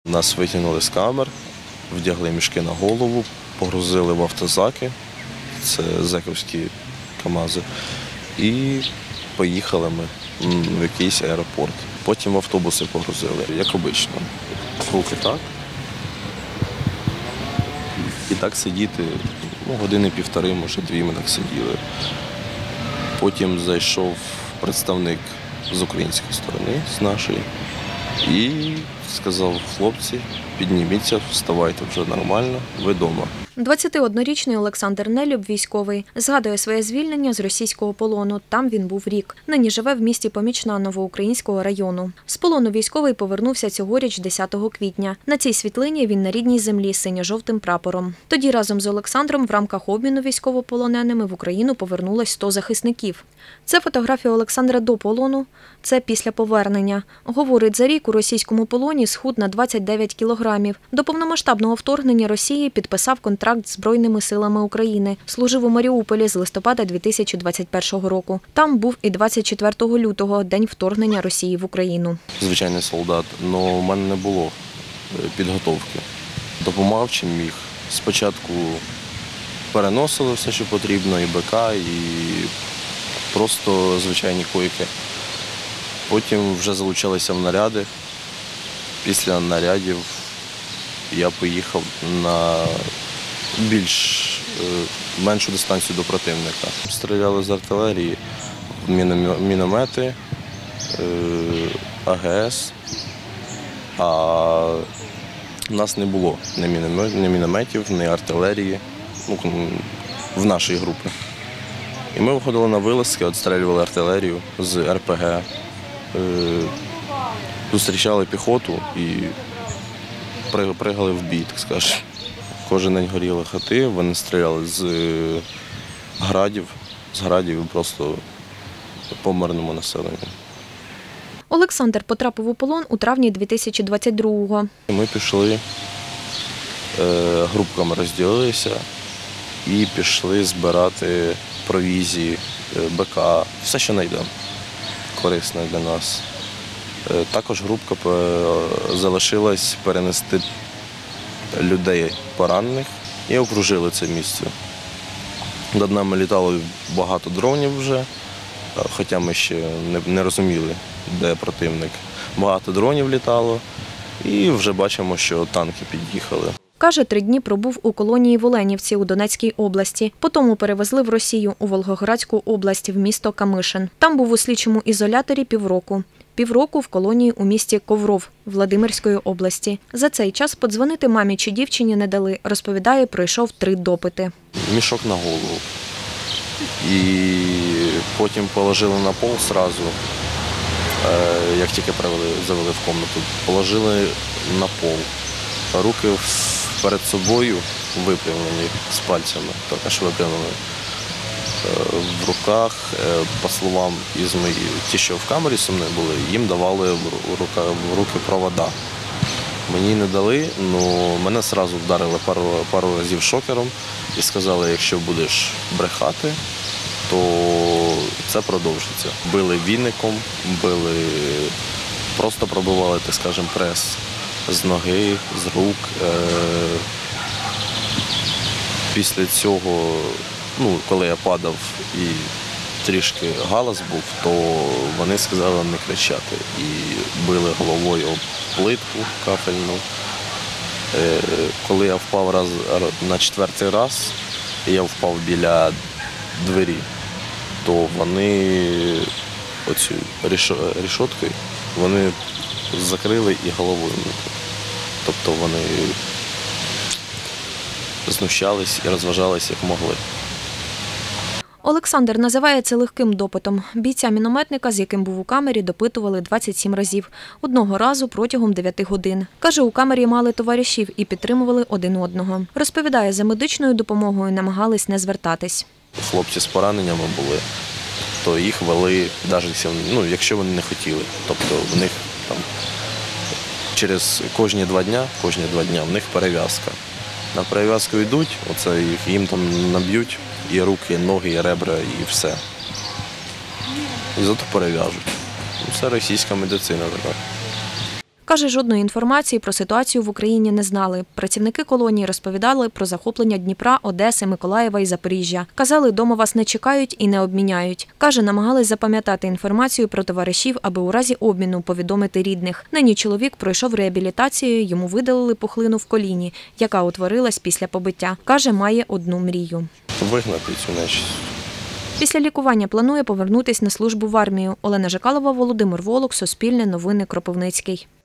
Нас витягнули з камер, вдягли мішки на голову, погрузили в автозаки, це зековські КАМАЗи, і поїхали ми в якийсь аеропорт. Потім в автобуси погрузили, як обично. Руки так. І так сидіти, години півтори, може дві ми так сиділи. Потім зайшов представник з української сторони, з нашої, і сказав: хлопці, підніміться, вставайте вже нормально, ви вдома. 21-річний Олександр Нелюб – військовий. Згадує своє звільнення з російського полону. Там він був рік. Нині живе в місті Помічна Новоукраїнського району. З полону військовий повернувся цьогоріч 10 квітня. На цій світлині він на рідній землі з синьо-жовтим прапором. Тоді разом з Олександром в рамках обміну військовополоненими в Україну повернулось 100 захисників. Це фотографія Олександра до полону, це після повернення. Говорить, за рік у російському полоні схуд на 29 кілограмів. До повномасштабного вторгнення Росії підписав контракт з Збройними силами України. Служив у Маріуполі з листопада 2021 року. Там був і 24 лютого, день вторгнення Росії в Україну. Звичайний солдат, але в мене не було підготовки. Допомагав чим міг. Спочатку переносили все, що потрібно, і БК, і просто звичайні койки. Потім вже залучалися в наряди. Після нарядів я поїхав на меншу дистанцію до противника. Стріляли з артилерії, міномети, АГС, а в нас не було ні мінометів, ні артилерії в нашій групі. І ми виходили на вилазки, відстрілювали артилерію з РПГ, зустрічали піхоту і пригали в бій, так скажемо. Кожен день горіли хати, вони стріляли з градів і просто по мирному населенню. Олександр потрапив у полон у травні 2022-го. Ми пішли, групками розділилися і пішли збирати провізії, БК, все, що знайдемо, корисне для нас. Також групка залишилась перенести людей поранених і окружили це місце. Над нами літало багато дронів вже, хоча ми ще не розуміли, де противник. Багато дронів літало і вже бачимо, що танки під'їхали. Каже, 3 дні пробув у колонії в Оленівці у Донецькій області. Потім перевезли в Росію, у Волгоградську область, в місто Камишин. Там був у слідчому ізоляторі півроку. Півроку в колонії у місті Ковров Владимирської області. За цей час подзвонити мамі чи дівчині не дали. Розповідає, пройшов 3 допити. Мішок на голову. І потім положили на пол одразу, як тільки завели в кімнату. Положили на пол. Руки перед собою випрямлені з пальцями, також випрямлені. В руках, по словам ті, що в камері зі мною були, їм давали в руки провода. Мені не дали, але мене одразу вдарили пару разів шокером і сказали, якщо будеш брехати, то це продовжиться. Били віником, просто пробивали, так скажемо, прес з ноги, з рук. Після цього, коли я падав і трішки галас був, то вони сказали не кричати і били головою об плитку кафельну. Коли я впав на 4-й раз, і я впав біля двері, то вони оцю рішоткою вони закрили і головою. Тобто вони знущались і розважались, як могли. Олександр називає це легким допитом. Бійця-мінометника, з яким був у камері, допитували 27 разів. Одного разу протягом 9 годин. Каже, у камері мали товаришів і підтримували один одного. Розповідає, за медичною допомогою намагались не звертатись. Хлопці з пораненнями були, то їх вели, навіть якщо вони не хотіли. Тобто в них там через кожні 2 дні в них перев'язка. На перев'язку йдуть, їм там наб'ють і руки, і ноги, і ребра, і все. І зато перев'яжуть. Це російська медицина така. Каже, жодної інформації про ситуацію в Україні не знали. Працівники колонії розповідали про захоплення Дніпра, Одеси, Миколаєва і Запоріжжя. Казали, дома вас не чекають і не обміняють. Каже, намагались запам'ятати інформацію про товаришів, аби у разі обміну повідомити рідних. Нині чоловік пройшов реабілітацію, йому видалили пухлину в коліні, яка утворилась після побиття. Каже, має одну мрію. Вигнати цю нечисть. Після лікування планує повернутись на службу в армію. Олена Жикалова, Володимир Волок, Суспільне новини, Кропивницький.